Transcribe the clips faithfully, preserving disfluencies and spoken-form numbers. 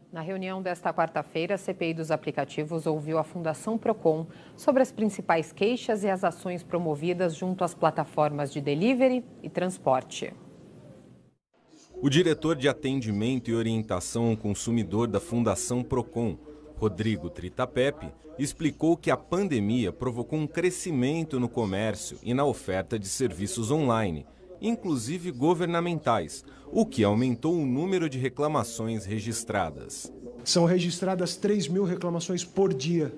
Na reunião desta quarta-feira, a C P I dos aplicativos ouviu a Fundação Procon sobre as principais queixas e as ações promovidas junto às plataformas de delivery e transporte. O diretor de atendimento e orientação ao consumidor da Fundação Procon, Rodrigo Tritapepe, explicou que a pandemia provocou um crescimento no comércio e na oferta de serviços online, inclusive governamentais, o que aumentou o número de reclamações registradas. São registradas três mil reclamações por dia,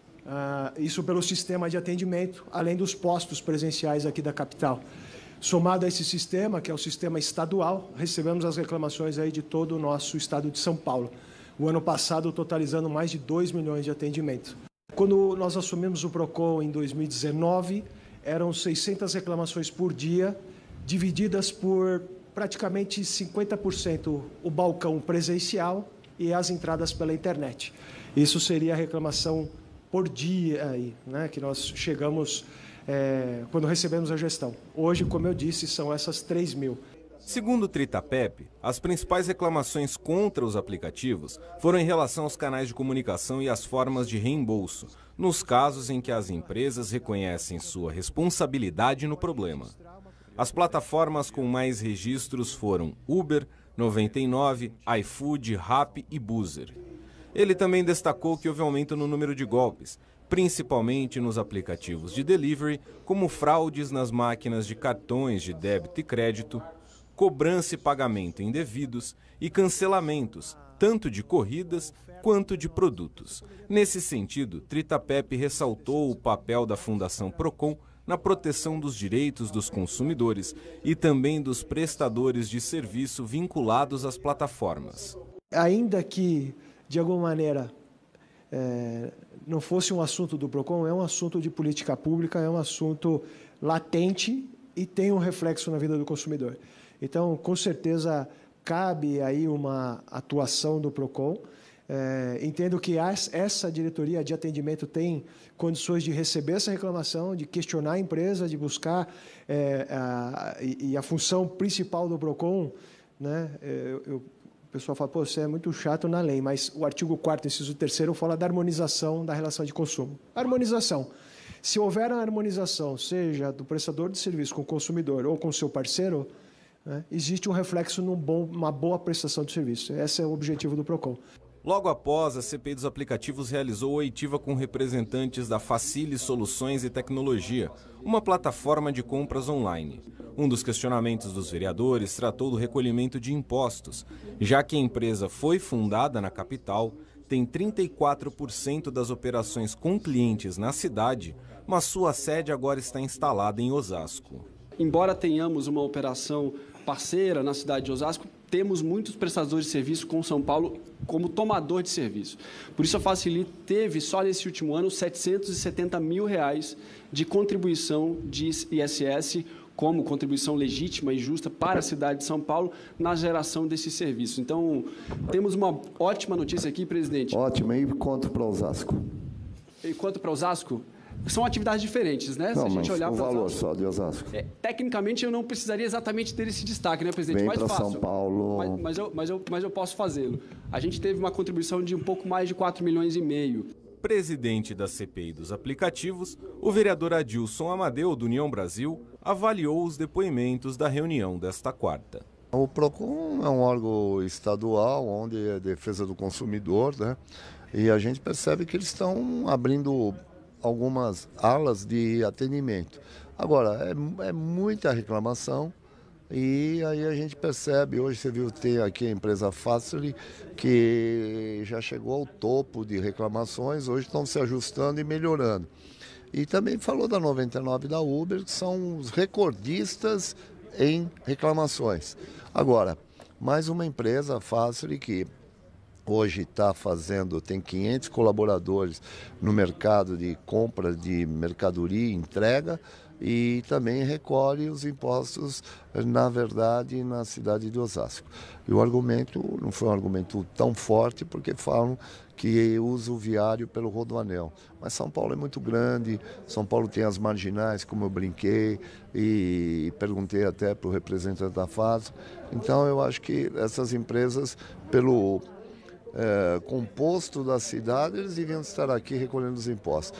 uh, isso pelo sistema de atendimento, além dos postos presenciais aqui da capital. Somado a esse sistema, que é o sistema estadual, recebemos as reclamações aí de todo o nosso estado de São Paulo. O ano passado, totalizando mais de dois milhões de atendimentos. Quando nós assumimos o Procon em dois mil e dezenove, eram seiscentas reclamações por dia, divididas por praticamente cinquenta por cento o balcão presencial e as entradas pela internet. Isso seria a reclamação por dia aí, né, que nós chegamos é, quando recebemos a gestão. Hoje, como eu disse, são essas três mil. Segundo o Tritapepe, as principais reclamações contra os aplicativos foram em relação aos canais de comunicação e às formas de reembolso, nos casos em que as empresas reconhecem sua responsabilidade no problema. As plataformas com mais registros foram Uber, noventa e nove, iFood, Rappi e Boozer. Ele também destacou que houve aumento no número de golpes, principalmente nos aplicativos de delivery, como fraudes nas máquinas de cartões de débito e crédito, cobrança e pagamento indevidos e cancelamentos, tanto de corridas quanto de produtos. Nesse sentido, Tritapepe ressaltou o papel da Fundação Procon na proteção dos direitos dos consumidores e também dos prestadores de serviço vinculados às plataformas. Ainda que, de alguma maneira, é, não fosse um assunto do Procon, é um assunto de política pública, é um assunto latente e tem um reflexo na vida do consumidor. Então, com certeza, cabe aí uma atuação do Procon. É, entendo que as, essa diretoria de atendimento tem condições de receber essa reclamação, de questionar a empresa, de buscar, é, a, e, e a função principal do Procon, né, eu, eu, o pessoal fala, pô, você é muito chato na lei, mas o artigo quarto, inciso terceiro, fala da harmonização da relação de consumo. Harmonização. Se houver a harmonização, seja do prestador de serviço com o consumidor ou com o seu parceiro, né, existe um reflexo numa boa prestação de serviço. Esse é o objetivo do Procon. Logo após, a C P I dos aplicativos realizou oitiva com representantes da Facile Soluções e Tecnologia, uma plataforma de compras online. Um dos questionamentos dos vereadores tratou do recolhimento de impostos, já que a empresa foi fundada na capital, tem trinta e quatro por cento das operações com clientes na cidade, mas sua sede agora está instalada em Osasco. Embora tenhamos uma operação parceira na cidade de Osasco, temos muitos prestadores de serviço com São Paulo como tomador de serviço. Por isso, a Facile teve, só nesse último ano, setecentos e setenta mil reais de contribuição de I S S, como contribuição legítima e justa para a cidade de São Paulo na geração desse serviço. Então, temos uma ótima notícia aqui, presidente. Ótima. E quanto para Osasco? E quanto para Osasco? São atividades diferentes, né? Não, Se a gente mas olhar o para valor Osasco, só de Osasco. É, tecnicamente, eu não precisaria exatamente ter esse destaque, né, presidente? Vem Mais para fácil. São Paulo. Mas, mas, eu, mas, eu, mas eu posso fazê-lo. A gente teve uma contribuição de um pouco mais de quatro milhões e meio. Presidente da C P I dos aplicativos, o vereador Adilson Amadeu, do União Brasil, avaliou os depoimentos da reunião desta quarta. O Procon é um órgão estadual, onde é defesa do consumidor, né? E a gente percebe que eles estão abrindo algumas alas de atendimento. Agora, é, é muita reclamação e aí a gente percebe, hoje você viu, tem aqui a empresa Facile, que já chegou ao topo de reclamações, hoje estão se ajustando e melhorando. E também falou da noventa e nove da Uber, que são os recordistas em reclamações. Agora, mais uma empresa, Facile, que hoje está fazendo, tem quinhentos colaboradores no mercado de compra de mercadoria e entrega e também recolhe os impostos, na verdade, na cidade de Osasco. E o argumento não foi um argumento tão forte, porque falam que usa o viário pelo Rodoanel. Mas São Paulo é muito grande, São Paulo tem as marginais, como eu brinquei, e perguntei até para o representante da F A S. Então, eu acho que essas empresas, pelo é, composto da cidade, eles deviam estar aqui recolhendo os impostos.